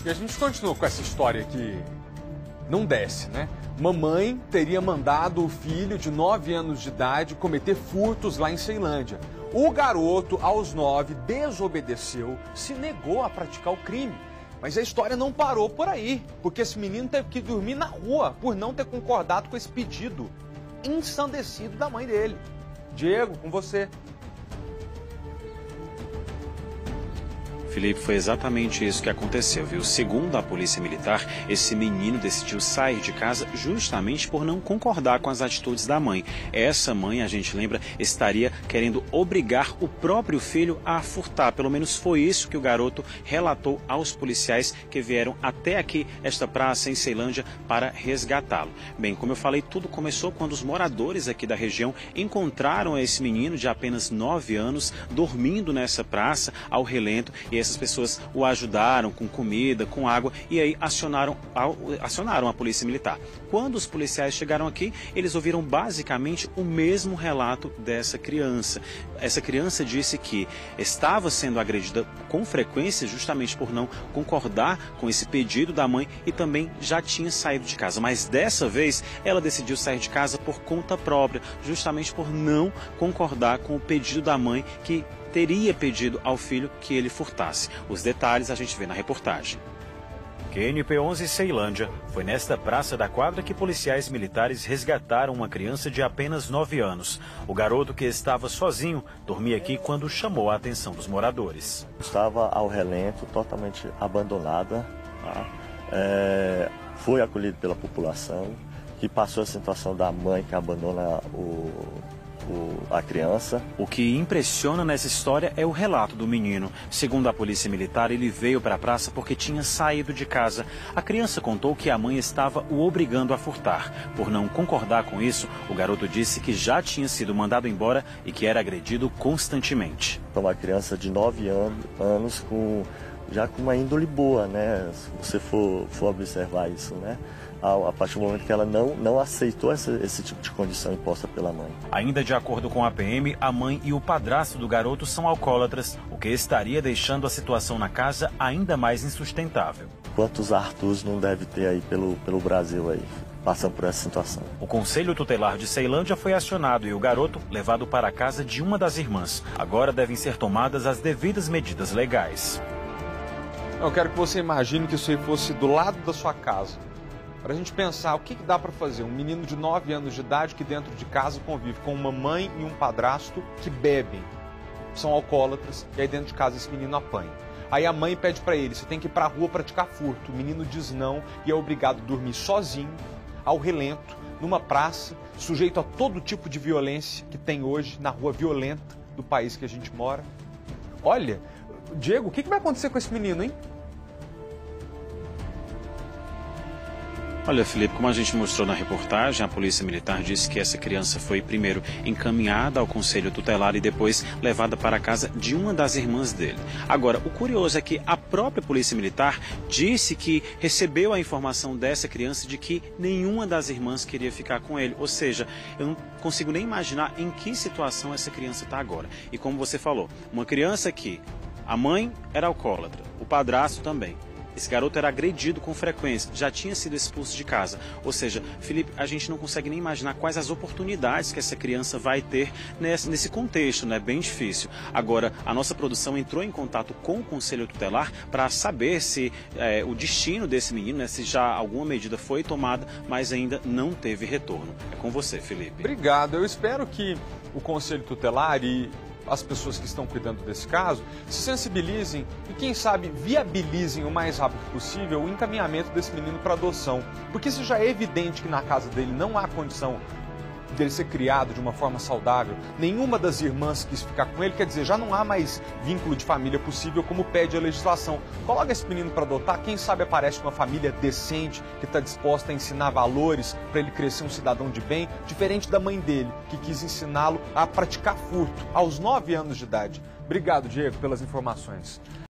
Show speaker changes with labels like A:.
A: E a gente continua com essa história que não desce, né? Mamãe teria mandado o filho de 9 anos de idade cometer furtos lá em Ceilândia. O garoto, aos 9, desobedeceu, se negou a praticar o crime. Mas a história não parou por aí, porque esse menino teve que dormir na rua por não ter concordado com esse pedido ensandecido da mãe dele. Diego, com você.
B: Felipe, foi exatamente isso que aconteceu, viu? Segundo a Polícia Militar, esse menino decidiu sair de casa justamente por não concordar com as atitudes da mãe. Essa mãe, a gente lembra, estaria querendo obrigar o próprio filho a furtar. Pelo menos foi isso que o garoto relatou aos policiais que vieram até aqui, esta praça em Ceilândia, para resgatá-lo. Bem, como eu falei, tudo começou quando os moradores aqui da região encontraram esse menino de apenas 9 anos dormindo nessa praça ao relento, e essas pessoas o ajudaram com comida, com água, e aí acionaram a Polícia Militar. Quando os policiais chegaram aqui, eles ouviram basicamente o mesmo relato dessa criança. Essa criança disse que estava sendo agredida com frequência justamente por não concordar com esse pedido da mãe e também já tinha saído de casa. Mas dessa vez ela decidiu sair de casa por conta própria, justamente por não concordar com o pedido da mãe, que teria pedido ao filho que ele furtasse. Os detalhes a gente vê na reportagem.
C: QNP11 Ceilândia. Foi nesta Praça da Quadra que policiais militares resgataram uma criança de apenas 9 anos. O garoto, que estava sozinho, dormia aqui quando chamou a atenção dos moradores.
D: Estava ao relento, totalmente abandonada. Tá? Foi acolhido pela população, que passou a situação da mãe que abandona a criança.
C: O que impressiona nessa história é o relato do menino. Segundo a Polícia Militar, ele veio para a praça porque tinha saído de casa. A criança contou que a mãe estava o obrigando a furtar. Por não concordar com isso, o garoto disse que já tinha sido mandado embora e que era agredido constantemente.
D: Uma criança de 9 anos já com uma índole boa, né? Se você for observar isso, né? A partir do momento que ela não aceitou esse tipo de condição imposta pela mãe.
C: Ainda de acordo com a PM, a mãe e o padrasto do garoto são alcoólatras, o que estaria deixando a situação na casa ainda mais insustentável.
D: Quantos Arturs não deve ter aí pelo Brasil aí, passando por essa situação?
C: O Conselho Tutelar de Ceilândia foi acionado e o garoto levado para a casa de uma das irmãs. Agora devem ser tomadas as devidas medidas legais.
A: Eu quero que você imagine que isso aí fosse do lado da sua casa. Para a gente pensar o que dá para fazer. Um menino de 9 anos de idade que dentro de casa convive com uma mãe e um padrasto que bebem, são alcoólatras, e aí dentro de casa esse menino apanha. Aí a mãe pede para ele, você tem que ir para a rua praticar furto. O menino diz não e é obrigado a dormir sozinho, ao relento, numa praça, sujeito a todo tipo de violência que tem hoje na rua violenta do país que a gente mora. Olha, Diego, o que vai acontecer com esse menino, hein?
B: Olha, Felipe, como a gente mostrou na reportagem, a Polícia Militar disse que essa criança foi primeiro encaminhada ao Conselho Tutelar e depois levada para a casa de uma das irmãs dele. Agora, o curioso é que a própria Polícia Militar disse que recebeu a informação dessa criança de que nenhuma das irmãs queria ficar com ele. Ou seja, eu não consigo nem imaginar em que situação essa criança está agora. E como você falou, uma criança que a mãe era alcoólatra, o padrasto também. Esse garoto era agredido com frequência, já tinha sido expulso de casa. Ou seja, Felipe, a gente não consegue nem imaginar quais as oportunidades que essa criança vai ter nesse contexto, né? Bem difícil. Agora, a nossa produção entrou em contato com o Conselho Tutelar para saber se o destino desse menino, né? Se já alguma medida foi tomada, mas ainda não teve retorno. É com você, Felipe.
A: Obrigado. Eu espero que o Conselho Tutelar e as pessoas que estão cuidando desse caso se sensibilizem e, quem sabe, viabilizem o mais rápido possível o encaminhamento desse menino para adoção. Porque se já é evidente que na casa dele não há condição dele ser criado de uma forma saudável, nenhuma das irmãs quis ficar com ele, quer dizer, já não há mais vínculo de família possível como pede a legislação. Coloca esse menino para adotar, quem sabe aparece uma família decente, que está disposta a ensinar valores para ele crescer um cidadão de bem, diferente da mãe dele, que quis ensiná-lo a praticar furto aos 9 anos de idade. Obrigado, Diego, pelas informações.